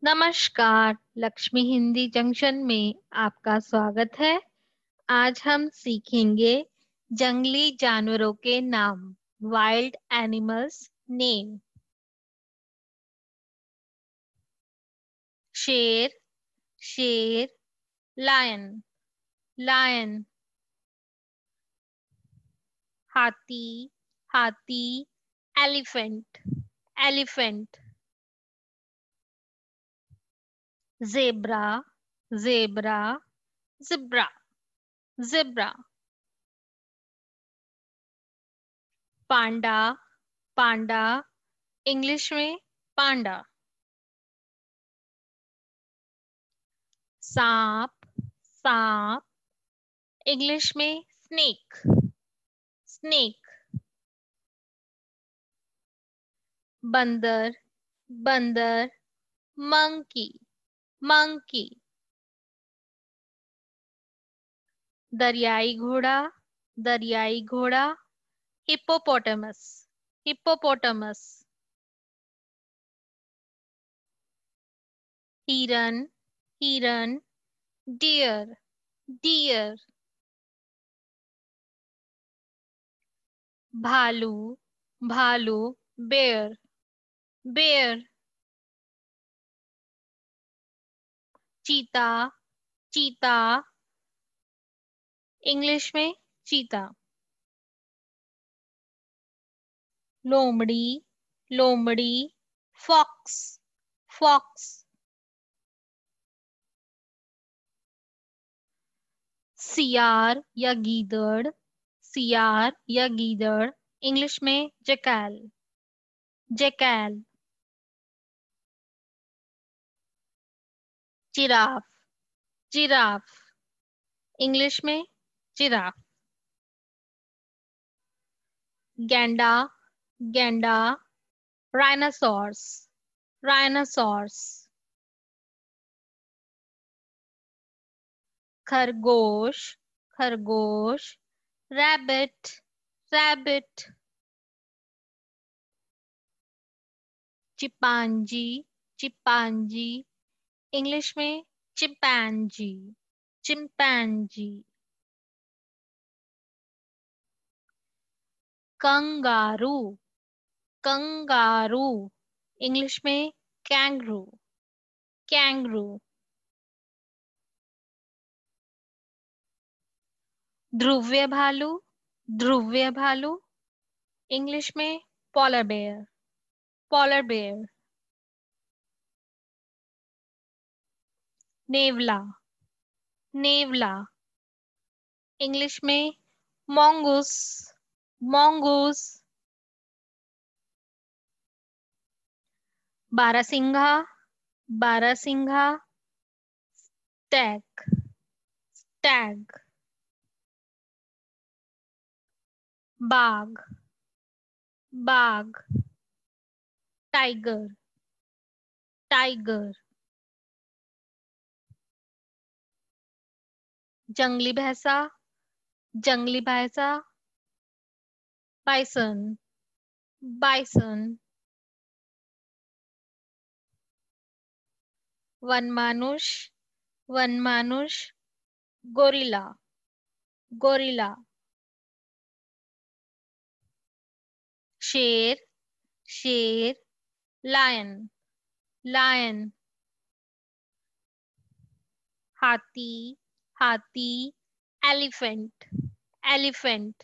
नमस्कार। लक्ष्मी हिंदी जंक्शन में आपका स्वागत है। आज हम सीखेंगे जंगली जानवरों के नाम, वाइल्ड एनिमल्स नेम। शेर, शेर। Lion, lion. हाथी, हाथी। Elephant, elephant. Zebra, zebra. Zebra, zebra. Panda, panda. English में पांडा। सांप, सांप। इंग्लिश में स्नेक, स्नेक। बंदर, बंदर। Monkey, monkey. दरियाई घोड़ा, दरियाई घोड़ा। Hippopotamus, hippopotamus. हिरन, हिरन। Deer, deer. भालू, भालू। Bear, bear. चीता, चीता। इंग्लिश में चीता। लोमड़ी, लोमड़ी। Fox, fox. सियार या गीदड़, सियार या गीदड़। इंग्लिश में jackal, jackal. Giraffe, giraffe. English में जिराफ। गैंडा, गैंडा। Rhinoceros, rhinoceros. खरगोश, खरगोश। Rabbit, rabbit. Chimpanzee, chimpanzee. English में chimpanzee, chimpanzee. Kangaroo, kangaroo. English में कैंगरू, कैंगरू। ध्रुव्य भालू, ध्रुव्य भालू। इंग्लिश में पॉलर बेयर, पॉलर बेयर। नेवला, नेवला। इंग्लिश में मॉन्गूस, मॉन्गूस। बारहसिंघा, बारहसिंघा। Stag, stag. बाघ, बाघ। Tiger, tiger. जंगली भैंसा, जंगली भैंसा। Bison, bison. वनमानुष, वनमानुष। Gorilla, gorilla. शेर, शेर। Lion, lion. हाथी, हाथी। Elephant, elephant.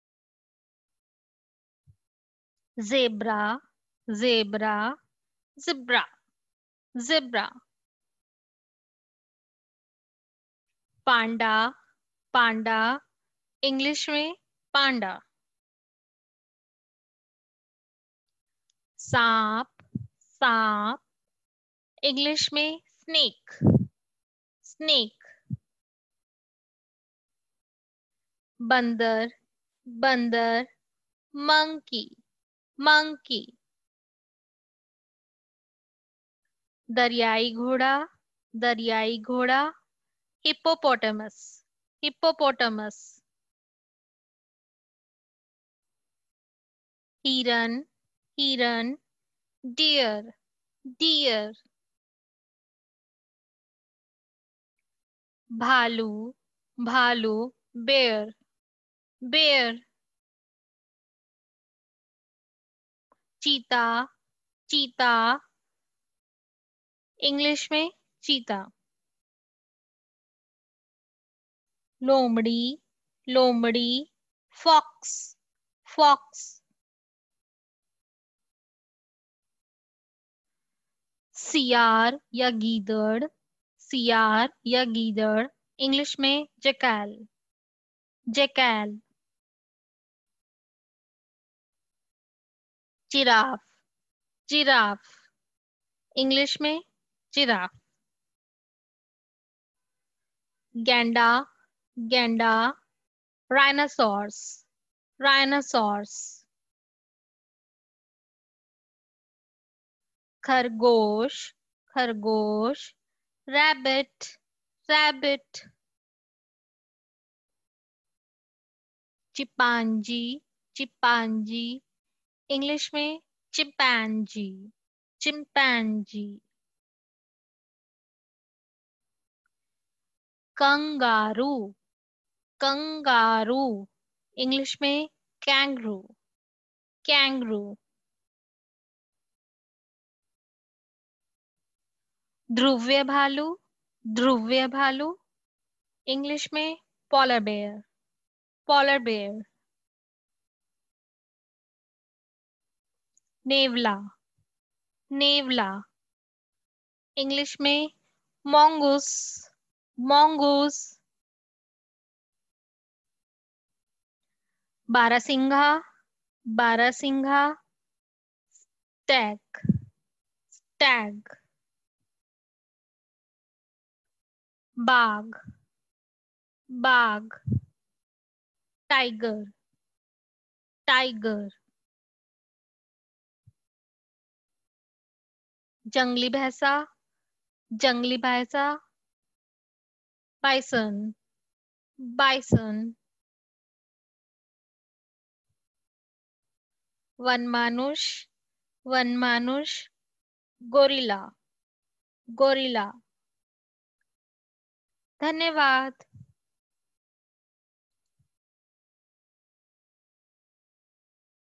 Zebra, zebra. Zebra, zebra. Panda, panda. English में पांडा। सांप, सांप। इंग्लिश में स्नेक, स्नेक। बंदर, बंदर। Monkey, monkey. दरियाई घोड़ा, दरियाई घोड़ा। Hippopotamus, hippopotamus. हिरन, हिरन। Deer, deer. भालू, भालू, बेयर, बेयर। चीता, चीता, इंग्लिश में चीता। लोमड़ी, लोमड़ी, फॉक्स, फॉक्स। सियार या गीदड़, सियार या गीदड़, इंग्लिश में jackal, jackal. Giraffe, giraffe, English में जिराफ। गैंडा, गैंडा, राइनासोर्स, राइनासोर्स। खरगोश, खरगोश, rabbit, rabbit. Chimpanzee, chimpanzee, English में chimpanzee, chimpanzee. Kangaroo, kangaroo, English में कैंगरू, कैंगरू। ध्रुवीय भालू, ध्रुवीय भालू, इंग्लिश में पोलर बेयर, पोलर बेयर। नेवला, नेवला, इंग्लिश में मोंगूस, मोंगूस। बारहसिंघा, बारहसिंघा, स्टैग, स्टैग। बाघ, बाघ, टाइगर, टाइगर। जंगली भैंसा, जंगली भैंसा, बाइसन, बाइसन। वनमानुष, वनमानुष, गोरिल्ला, गोरिल्ला। धन्यवाद।